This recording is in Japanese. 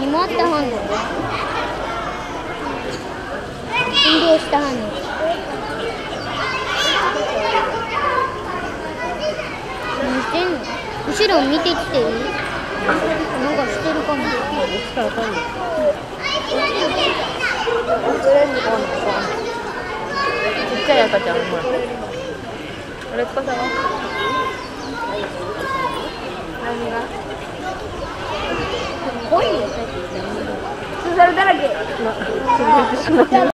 もあったはんの。運動したはんの。何してんの？後ろ見てきていい？なんかしてるかも。ちっちゃい赤ちゃん、ほら。あれっぱさは？何が？すごいよ。スーサルだらけ。